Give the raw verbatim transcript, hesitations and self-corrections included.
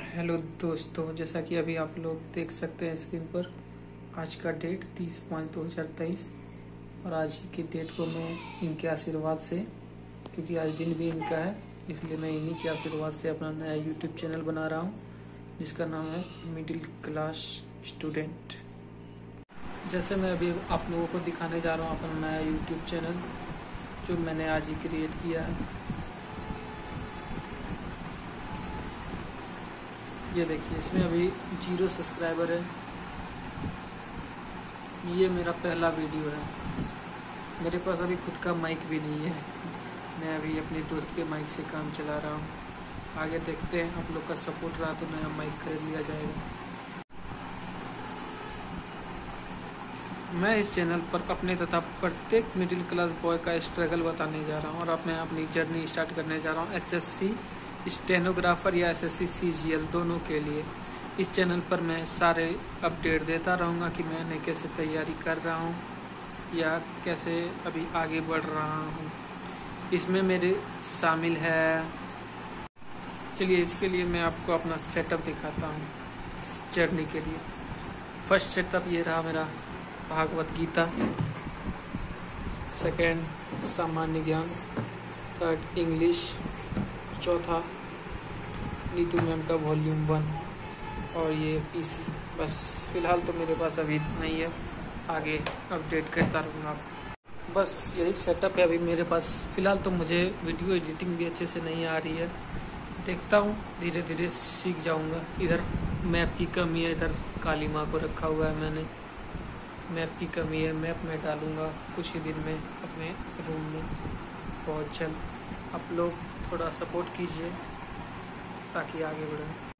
Hello दोस्तों, जैसा कि अभी आप लोग देख सकते हैं स्क्रीन पर, आज का डेट तीस पाँच दो हज़ार तेईस और आज की डेट को मैं इनके आशीर्वाद से, क्योंकि आज दिन भी इनका है, इसलिए मैं इन्हीं के आशीर्वाद से अपना नया यूट्यूब चैनल बना रहा हूं, जिसका नाम है मिडिल क्लास स्टूडेंट। जैसे मैं अभी आप लोगों को दिखाने जा रहा हूं अपना नया यूट्यूब चैनल जो मैंने आज ही क्रिएट किया है। ये देखिए, इसमें अभी जीरो सब्सक्राइबर है। ये मेरा पहला वीडियो है। मेरे पास अभी खुद का माइक भी नहीं है, मैं अभी अपने दोस्त के माइक से काम चला रहा हूँ। आगे देखते हैं, आप लोग का सपोर्ट रहा तो नया माइक खरीद लिया जाएगा। मैं इस चैनल पर अपने तथा प्रत्येक मिडिल क्लास बॉय का स्ट्रगल बताने जा रहा हूँ और अब मैं अपनी जर्नी स्टार्ट करने जा रहा हूँ एसएससी स्टेनोग्राफर या एसएससी सीजीएल दोनों के लिए। इस चैनल पर मैं सारे अपडेट देता रहूँगा कि मैंने कैसे तैयारी कर रहा हूँ या कैसे अभी आगे बढ़ रहा हूँ। इसमें मेरे शामिल है, चलिए इसके लिए मैं आपको अपना सेटअप दिखाता हूँ इस जर्नी के लिए। फर्स्ट सेटअप ये रहा मेरा भागवत गीता, सेकंड सामान्य ज्ञान, थर्ड इंग्लिश, चौथा नीतू मैम का वॉल्यूम वन और ये पीसी। बस फिलहाल तो मेरे पास अभी इतना ही है, आगे अपडेट करता रहूँगा। बस यही सेटअप है अभी मेरे पास फिलहाल। तो मुझे वीडियो एडिटिंग भी अच्छे से नहीं आ रही है, देखता हूँ धीरे धीरे सीख जाऊँगा। इधर मैप की कमी है, इधर काली माँ को रखा हुआ है मैंने, मैप की कमी है, मैप में डालूँगा कुछ ही दिन में अपने रूम में बहुत जल्द। आप लोग थोड़ा सपोर्ट कीजिए ताकि आगे बढ़ें।